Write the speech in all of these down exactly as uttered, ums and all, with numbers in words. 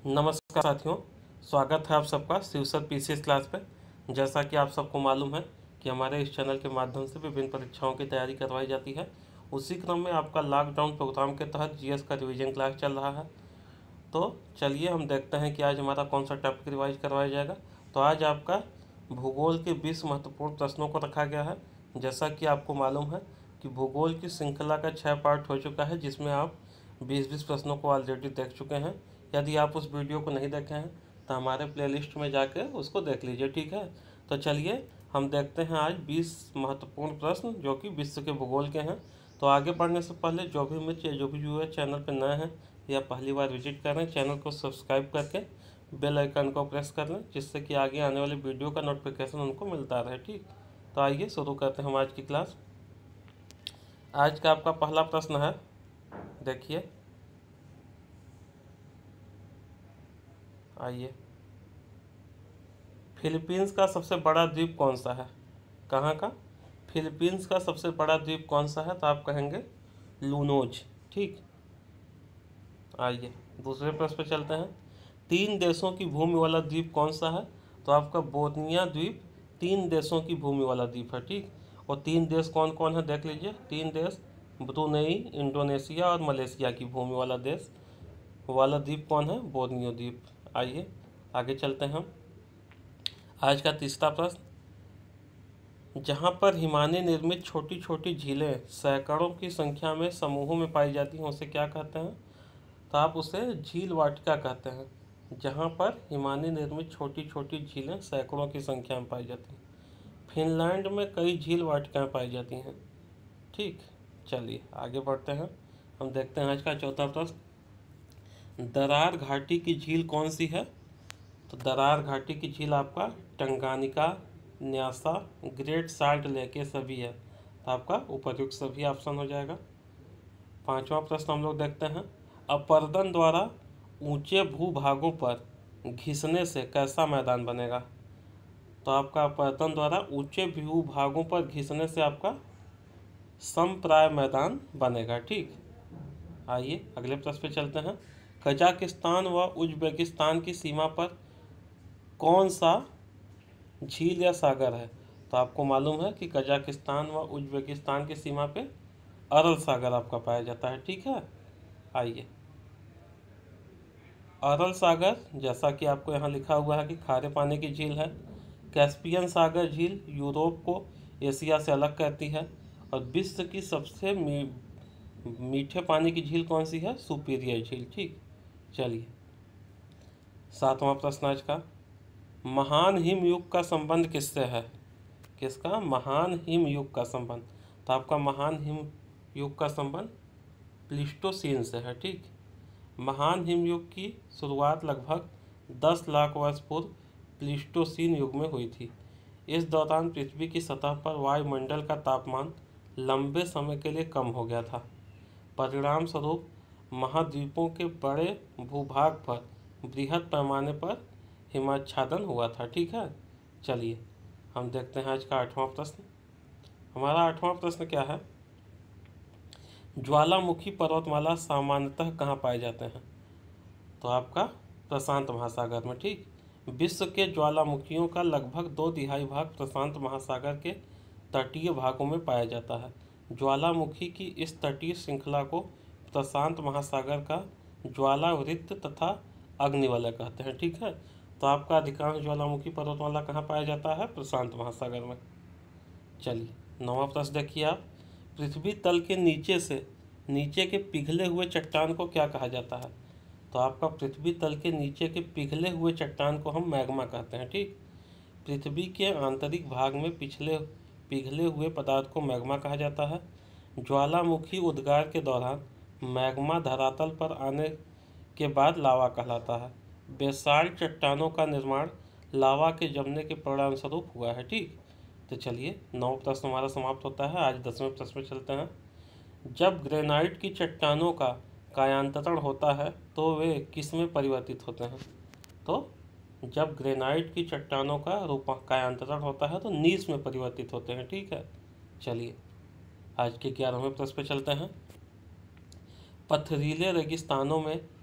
नमस्कार साथियों, स्वागत है आप सबका शिवसर पीसीएस क्लास पे। जैसा कि आप सबको मालूम है कि हमारे इस चैनल के माध्यम से विभिन्न परीक्षाओं की तैयारी करवाई जाती है। उसी क्रम में आपका लॉकडाउन प्रोग्राम के तहत जीएस का रिवीजन क्लास चल रहा है। तो चलिए हम देखते हैं कि आज हमारा कौन सा टॉपिक रिवाइज करवाया जाएगा। तो आज आपका भूगोल के बीस महत्वपूर्ण प्रश्नों को रखा गया है। जैसा कि आपको मालूम है कि भूगोल की श्रृंखला का छः पार्ट हो चुका है, जिसमें आप बीस बीस प्रश्नों को ऑलरेडी देख चुके हैं। यदि आप उस वीडियो को नहीं देखे हैं तो हमारे प्लेलिस्ट में जाकर उसको देख लीजिए, ठीक है। तो चलिए हम देखते हैं आज बीस महत्वपूर्ण प्रश्न जो कि विश्व के भूगोल के हैं। तो आगे बढ़ने से पहले जो भी मित्र या जो भी व्यूअर चैनल पर नए हैं या पहली बार विजिट कर रहे हैं, चैनल को सब्सक्राइब करके बेल आइकन को प्रेस कर लें, जिससे कि आगे आने वाले वीडियो का नोटिफिकेशन उनको मिलता रहे, ठीक। तो आइए शुरू करते हैं हम आज की क्लास। आज का आपका पहला प्रश्न है, देखिए, आइए, फिलीपींस का सबसे बड़ा द्वीप कौन सा है? कहाँ का? फिलीपींस का सबसे बड़ा द्वीप कौन सा है? तो आप कहेंगे लूनोज, ठीक। आइए दूसरे प्रश्न पे चलते हैं। तीन देशों की भूमि वाला द्वीप कौन सा है? तो आपका बोर्निया द्वीप तीन देशों की भूमि वाला द्वीप है, ठीक। और तीन देश कौन कौन है देख लीजिए। तीन देश ब्रुनेई, इंडोनेशिया और मलेशिया की भूमि वाला देश वाला द्वीप कौन है? बोर्नियो द्वीप। आइए आगे चलते हैं हम। आज का तीसरा प्रश्न, जहाँ पर हिमानी निर्मित छोटी छोटी झीलें सैकड़ों की संख्या में समूहों में पाई जाती हैं, उसे क्या कहते हैं? तो आप उसे झील वाटिका कहते हैं। जहाँ पर हिमानी निर्मित छोटी छोटी झीलें सैकड़ों की संख्या में पाई जाती हैं। फिनलैंड में कई झील वाटिकाएं पाई जाती हैं, ठीक। चलिए आगे बढ़ते हैं, हम देखते हैं आज का चौथा प्रश्न, दरार घाटी की झील कौन सी है? तो दरार घाटी की झील आपका Tanganyika, Nyasa, Great Salt Lake ये सभी है। तो आपका उपयुक्त सभी ऑप्शन हो जाएगा। पांचवा प्रश्न हम लोग देखते हैं, अपर्दन द्वारा ऊंचे भूभागों पर घिसने से कैसा मैदान बनेगा? तो आपका अपर्दन द्वारा ऊंचे भूभागों पर घिसने से आपका समप्राय मैदान बनेगा, ठीक। आइए अगले प्रश्न पे चलते हैं, कजाकिस्तान व उज्बेकिस्तान की सीमा पर कौन सा झील या सागर है? तो आपको मालूम है कि कजाकिस्तान व उज्बेकिस्तान की सीमा पे अरल सागर आपका पाया जाता है, ठीक है। आइए, अरल सागर जैसा कि आपको यहाँ लिखा हुआ है कि खारे पानी की झील है। कैस्पियन सागर झील यूरोप को एशिया से अलग करती है। और विश्व की सबसे मी, मीठे पानी की झील कौन सी है? सुपीरियर झील, ठीक। चलिए सातवां प्रश्न आज का, महान हिमयुग का संबंध किससे है? किसका? महान हिमयुग का संबंध। तो आपका महान हिमयुग का संबंध प्लीस्टोसीन से है, ठीक। महान हिमयुग की शुरुआत लगभग दस लाख वर्ष पूर्व प्लीस्टोसीन युग में हुई थी। इस दौरान पृथ्वी की सतह पर वायुमंडल का तापमान लंबे समय के लिए कम हो गया था। परिणाम स्वरूप महाद्वीपों के बड़े भूभाग पर बृहद पैमाने पर हिमाच्छादन हुआ था, ठीक है। चलिए हम देखते हैं आज का आठवां प्रश्न। हमारा आठवां प्रश्न क्या है, ज्वालामुखी पर्वतमाला सामान्यतः कहाँ पाए जाते हैं? तो आपका प्रशांत महासागर में, ठीक। विश्व के ज्वालामुखियों का लगभग दो तिहाई भाग प्रशांत महासागर के तटीय भागों में पाया जाता है। ज्वालामुखी की इस तटीय श्रृंखला को प्रशांत महासागर का ज्वालावृत्त तथा अग्निवलय कहते हैं, ठीक है। तो आपका अधिकांश ज्वालामुखी पर्वतमाला कहाँ पाया जाता है? प्रशांत महासागर में। चलिए नौवां प्रश्न देखिए आप, पृथ्वी तल के नीचे से नीचे के पिघले हुए चट्टान को क्या कहा जाता है? तो आपका पृथ्वी तल के नीचे के पिघले हुए चट्टान को हम मैग्मा कहते हैं, ठीक। पृथ्वी के आंतरिक भाग में पिछले पिघले हुए पदार्थ को मैग्मा कहा जाता है। ज्वालामुखी उद्गार के दौरान मैग्मा धरातल पर आने के बाद लावा कहलाता है। बेसाल्ट चट्टानों का निर्माण लावा के जमने के परिणाम स्वरूप हुआ है, ठीक। तो चलिए नौ प्रश्न हमारा समाप्त होता है। आज दसवें प्रश्न में चलते हैं, जब ग्रेनाइट की चट्टानों का कायांतरण होता है तो वे किस में परिवर्तित होते हैं? तो जब ग्रेनाइट की चट्टानों का रूप कायांतरण होता है तो नीस में परिवर्तित होते हैं, ठीक है। चलिए आज के ग्यारहवें प्रश्न पे चलते हैं, पथरीले रेगिस्तानों में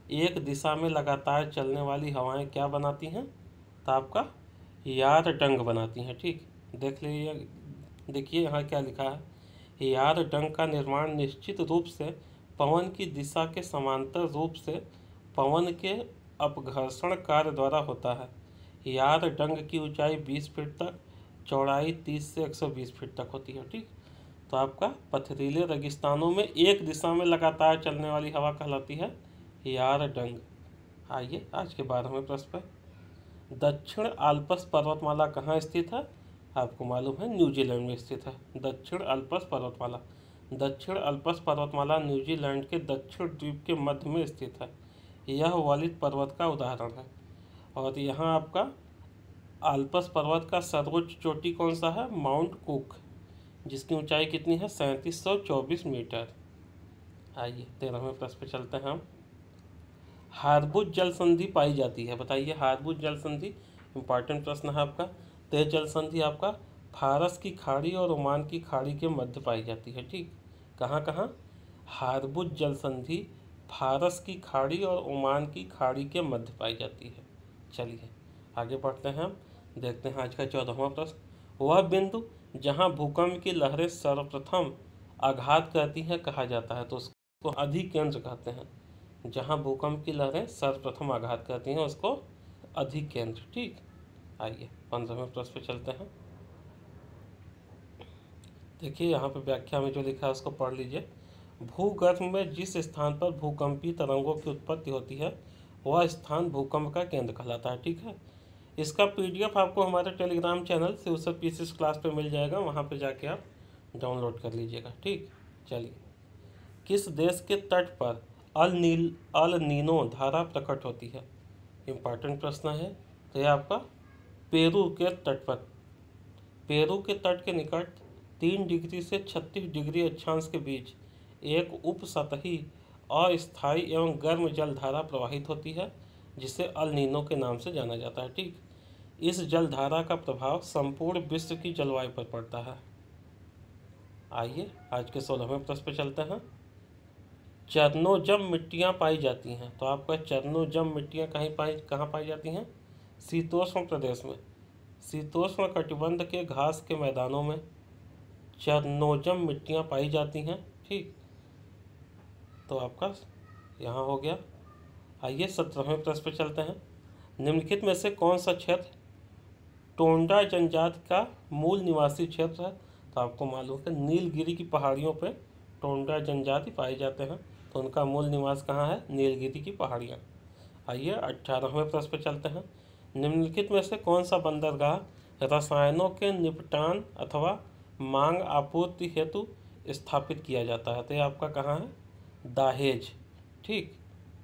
एक दिशा में लगातार चलने वाली हवाएं क्या बनाती हैं? तो आपका यारडंग बनाती हैं। ठीक, देख लीजिए, देखिए यहाँ क्या लिखा है। यारडंग का निर्माण निश्चित रूप से पवन की दिशा के समांतर रूप से पवन के अपघर्षण कार्य द्वारा होता है। यारडंग की ऊंचाई बीस फीट तक, चौड़ाई तीस से एक सौ बीस फीट तक होती है। ठीक, तो आपका पथरीले रेगिस्तानों में एक दिशा में लगातार चलने वाली हवा कहलाती है यारडंग। आइए आज के बारहवें प्रश्न पर। दक्षिण आल्प्स पर्वतमाला कहाँ स्थित है? आपको मालूम है न्यूजीलैंड में स्थित है दक्षिण आल्प्स पर्वतमाला। दक्षिण आल्प्स पर्वतमाला न्यूजीलैंड के दक्षिण द्वीप के मध्य में स्थित है। यह वलित पर्वत का उदाहरण है। और यहाँ आपका आल्प्स पर्वत का सर्वोच्च चोटी कौन सा है? माउंट कुक, जिसकी ऊंचाई कितनी है? सैंतीस सौ चौबीस मीटर। आइए तेरहवें प्रश्न पे चलते हैं हम। हार्बुज जल संधि पाई जाती है, बताइए हार्बुज जल संधि। इंपॉर्टेंट प्रश्न है आपका। तो यह जल संधि आपका फारस की खाड़ी और ओमान की खाड़ी के मध्य पाई जाती है। ठीक, कहाँ कहाँ? हार्बुज जल संधि फारस की खाड़ी और ओमान की खाड़ी के मध्य पाई जाती है। चलिए आगे बढ़ते हैं हम, देखते हैं आज का चौदहवां प्रश्न। वह बिंदु जहाँ भूकंप की लहरें सर्वप्रथम आघात करती हैं कहा जाता है, तो उसको अधिकेंद्र कहते हैं। जहाँ भूकंप की लहरें सर्वप्रथम आघात करती हैं उसको अधिकेंद्र। ठीक, आइए पंद्रहवें प्रश्न पे चलते हैं। देखिए यहाँ पे व्याख्या में जो लिखा है उसको पढ़ लीजिए। भूगर्भ में जिस स्थान पर भूकंपीय तरंगों की उत्पत्ति होती है वह स्थान भूकंप का केंद्र कहलाता है। ठीक है, इसका पीडीएफ आपको हमारे टेलीग्राम चैनल से उससे पीसीस क्लास पे मिल जाएगा, वहाँ पे जाके आप डाउनलोड कर लीजिएगा। ठीक, चलिए। किस देश के तट पर अल नील अल नीनो धारा प्रकट होती है? इम्पॉर्टेंट प्रश्न है। तो यह आपका पेरू के तट पर, पेरू के तट के निकट तीन डिग्री से छत्तीस डिग्री अक्षांश के बीच एक उपसतही अस्थायी एवं गर्म जल धारा प्रवाहित होती है जिसे अल नीनो के नाम से जाना जाता है। ठीक, इस जल धारा का प्रभाव संपूर्ण विश्व की जलवायु पर पड़ता है। आइए आज के सोलहवें प्रश्न पर चलते हैं। चरनोजम मिट्टियाँ पाई जाती हैं, तो आपका चरनोजम मिट्टियाँ कहीं पाई कहाँ पाई जाती हैं? शीतोष्ण प्रदेश में, शीतोष्ण कटिबंध के घास के मैदानों में चरनोजम मिट्टियाँ पाई जाती हैं। ठीक, तो आपका यहाँ हो गया। आइए सत्रहवें प्रश्न पे चलते हैं। निम्नलिखित में से कौन सा क्षेत्र टोंडा जनजाति का मूल निवासी क्षेत्र है? तो आपको मालूम है नीलगिरी की पहाड़ियों पे टोंडा जनजाति पाए जाते हैं, तो उनका मूल निवास कहाँ है? नीलगिरी की पहाड़ियाँ। आइए अट्ठारहवें प्रश्न पे चलते हैं। निम्नलिखित में से कौन सा बंदरगाह रसायनों के निपटान अथवा मांग आपूर्ति हेतु स्थापित किया जाता है? तो ये आपका कहाँ है? दाहेज। ठीक,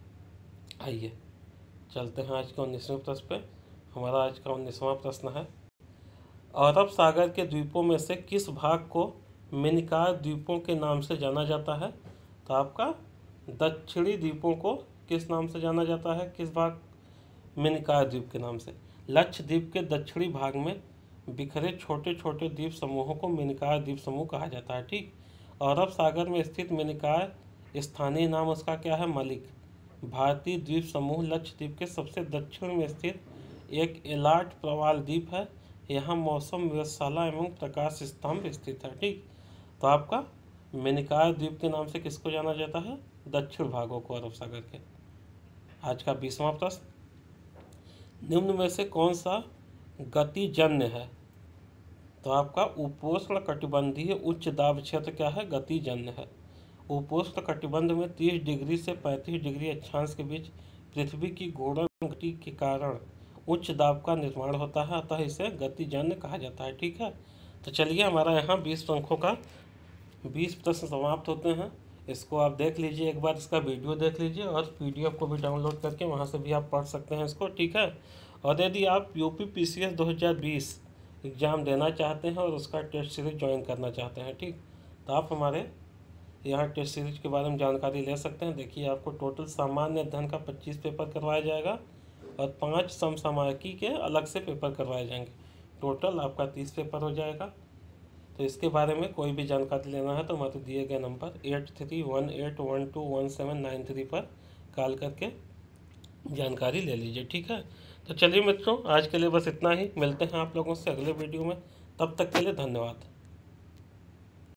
आइए चलते हैं आज के उन्नीसवें प्रश्न पे। हमारा आज का उन्नीसवां प्रश्न है। अरब सागर के द्वीपों में से किस भाग को मिनिकॉय द्वीपों के नाम से जाना जाता है? तो आपका दक्षिणी द्वीपों को किस नाम से जाना जाता है? किस भाग? मिनिकॉय द्वीप के नाम से। लक्षद्वीप के दक्षिणी भाग में बिखरे छोटे छोटे द्वीप समूहों को मिनिकॉय द्वीप समूह कहा जाता है। ठीक, अरब सागर में स्थित मिनिकॉय स्थानीय नाम उसका क्या है? मलिक। भारतीय द्वीप समूह लक्षद्वीप के सबसे दक्षिण में स्थित एक एलाट प्रवाल द्वीप है। यहाँ मौसम वेधशाला एवं प्रकाश स्तंभ स्थित है। ठीक, तो आपका मिनिकॉय द्वीप के नाम से किसको जाना जाता है? दक्षिण भागों को अरब सागर के। आज का बीसवां प्रश्न। निम्न में से कौन सा गतिजन्य है? तो आपका उपोष्ण कटिबंधीय उच्च दाब क्षेत्र क्या है? गतिजन्य है। उपोष्ण कटिबंध में तीस डिग्री से पैंतीस डिग्री अक्षांश के बीच पृथ्वी की घूर्णन गति के कारण उच्च दाब का निर्माण होता है, अतः इसे गतिजन्य कहा जाता है। ठीक है, तो चलिए हमारा यहाँ बीस अंकों का बीस प्रश्न समाप्त होते हैं। इसको आप देख लीजिए, एक बार इसका वीडियो देख लीजिए और पीडीएफ को भी डाउनलोड करके वहाँ से भी आप पढ़ सकते हैं इसको। ठीक है, और यदि आप यूपी पीसीएस दो हज़ार बीस एग्ज़ाम देना चाहते हैं और उसका टेस्ट सीरीज ज्वाइन करना चाहते हैं, ठीक, तो आप हमारे यहाँ टेस्ट सीरीज के बारे में जानकारी ले सकते हैं। देखिए आपको टोटल सामान्य अध्ययन का पच्चीस पेपर करवाया जाएगा और पाँच समसामयिकी के अलग से पेपर करवाए जाएंगे। टोटल आपका तीस पेपर हो जाएगा। तो इसके बारे में कोई भी जानकारी लेना है तो हमारे दिए गए number eight three one eight one two one seven nine three पर कॉल करके जानकारी ले लीजिए। ठीक है, तो चलिए मित्रों, आज के लिए बस इतना ही। मिलते हैं आप लोगों से अगले वीडियो में, तब तक के लिए धन्यवाद।